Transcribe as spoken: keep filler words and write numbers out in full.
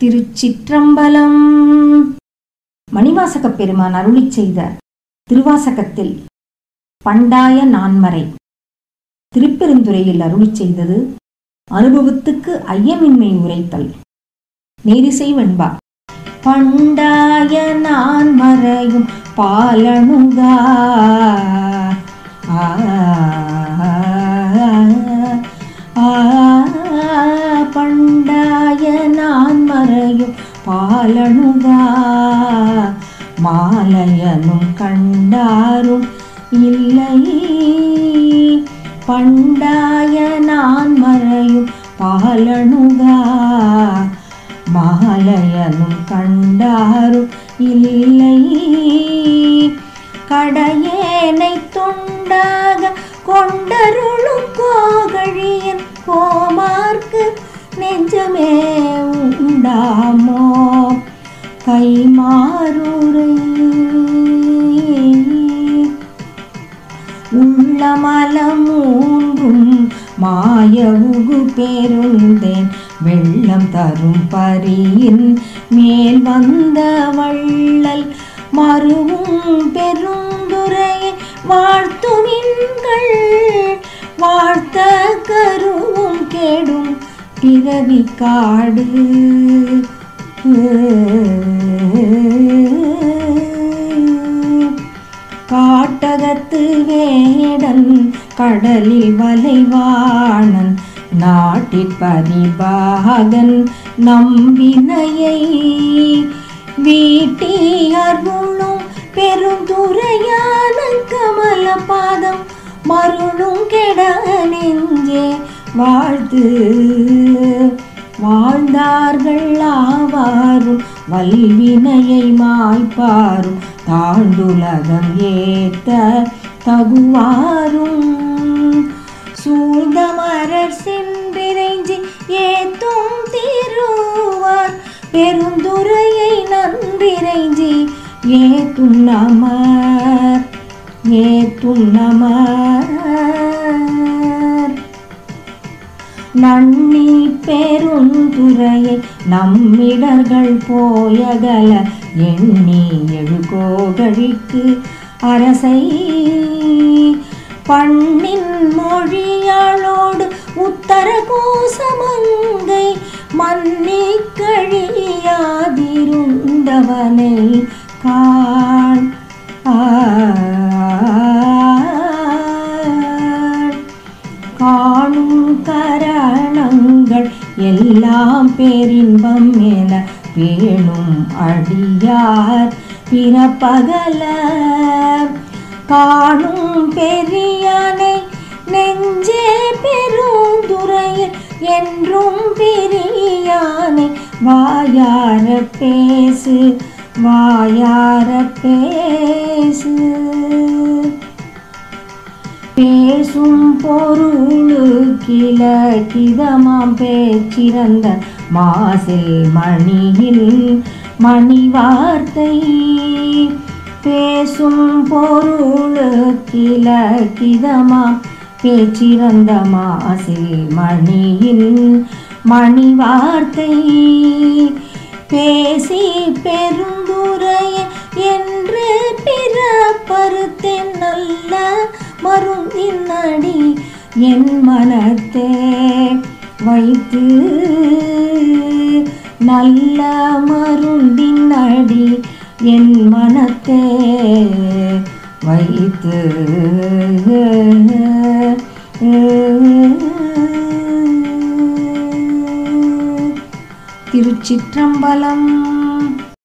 திருச்சிற்றம்பலம். மணிவாசகப் பெருமான் அருளிச் செய்த திருவாசகத்தில் பண்டாய நான்மறை திருப்பெருந்துறையில் அருளிச் செய்தது அனுபவத்துக்கு ஐயமின்மை உரைத்தல். நேரிசை வெண்பா. பண்டாய நான்மறையும் பாலனுகா பண்டாய நான்மறையும் பாலனுகா மாலையனும் கண்டாரும் இல்லை. பண்டாய நான்மறையும் பாலனுகா மாலையனும் கண்டாரும் இல்லை. கடையேனை தொண்டாக கொண்டருளும் கோகழியன் கோமார்க்கு நெஞ்சமே உண்டாமோ கைமாறுரை. உள்ளமல மூன்றும் மாய உகு பெருந்தேன் வெள்ளம் தரும் பரியின் மேல் வந்த வள்ளல் மருவும் பெருந்துரையை வாழ்த்துமின்கள். வாழ்த்த கருவும் கெடும் பிறவி காடு. காட்டகத்து வேடன் கடலில் வலைவாணன் நாட்டிற் பரிபாகன் நம்பினையை வீட்டி அருளும் பெருந்துரையான கமல பாதம் மருளும் கெட நெஞ்சே வாழ்த்து. வாழ்ந்தார்கள் ஆவாரும் வல்வினையை மாய்ப்பாரும் தாண்டுலகம் ஏத்த தகுவாரும். சூழ்ந்தமரர் சென்றிறைஞ்சி ஏத்தும் திருவார் பெருந்துரையை நன்றிறைஞ்சி ஏத்தும் நமர் ஏத்தும் நமர். நன்னி பெருந்துரையை நம்மிடர்கள் போயகல எண்ணி எழுகோகழிக்கு அரசை பண்ணின் மொழியாளோடு உத்தர கோசமங்கை மன்னி கழியாதிருந்தவனை காண். காணும் கரணங்கள் எல்லாம் பேரின்பம் என பேணும் அடியார் பிறப்பகல. காணும் பெரியானை நெஞ்சே பெருந்துரையில் என்றும் பிரியானை வாயார பேசு வாயார பேசு. பேசும் பொருளுக்கில கிதமாம் பேச்சிறந்த மாசில் மணியில் மணி வார்த்தை. பேசும் பொருளுக்கில கிதமாம் பேச்சிறந்த மாசில் மணியில் மணி வார்த்தை. பேசி பெருந்துரைய என்று பிறப்பறுத்தேன் நல்ல மருந்தின் அடி என் மனத்தே வைத்து. நல்ல மருந்தின் அடி என் மனத்தே வைத்து. திருச்சிற்றம்பலம்.